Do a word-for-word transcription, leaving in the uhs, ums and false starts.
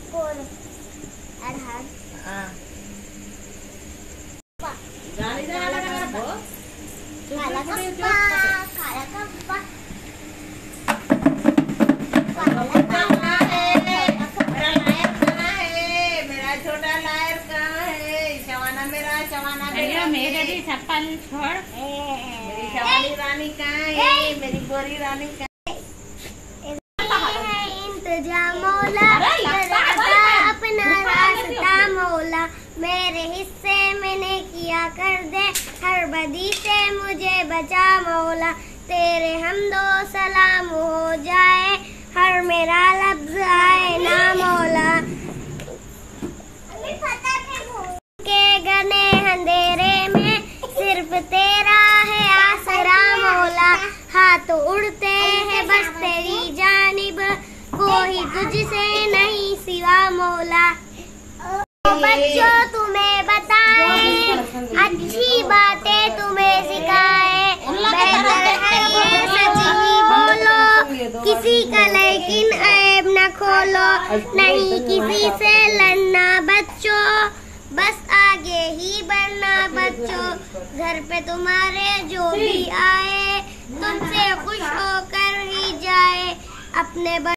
मेरी चप्पल छोड़, मेरी शवानी रानी कहाँ है? मेरी गोरी रानी कहाँ है? इंतजाम मौला अपना रास्ता मौला, मेरे हिस्से मैंने किया कर दे, हर बदी से मुझे बचा मौला, तेरे हमदो सलाम हो जाए, हर मेरा लफ्ज आए ना मौला। के घने अंधेरे में सिर्फ तेरा है आसरा मौला, हाथ उड़ते हैं बस तेरी जानिब, कोई तुझसे नहीं सिवा मौला। बच्चों तुम्हें बताए, अच्छी बातें तुम्हें सिखाए, बेहतर है ये सच ही बोलो, किसी का लेकिन ऐब न खोलो, नहीं किसी से लड़ना बच्चों, बस आगे ही बढ़ना बच्चों, घर पे तुम्हारे जो भी आए तुमसे खुश होकर ही जाए, अपने